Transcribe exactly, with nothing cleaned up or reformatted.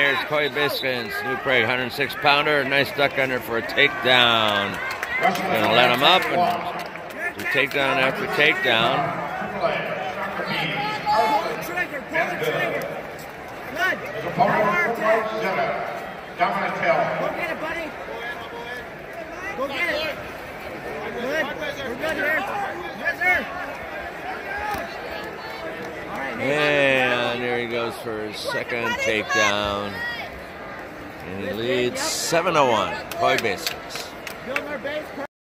here's Koy Buesgens, New Prague, one oh six pounder. Nice duck under for a takedown. Gonna let him up and do takedown after takedown. Pull the trigger, pull the trigger. Good. Go get it, buddy. Go get it. Good. We're good here. Yes, sir. All right, And there he goes for his second takedown. And he leads seven to one. Koy Buesgens. Building our base.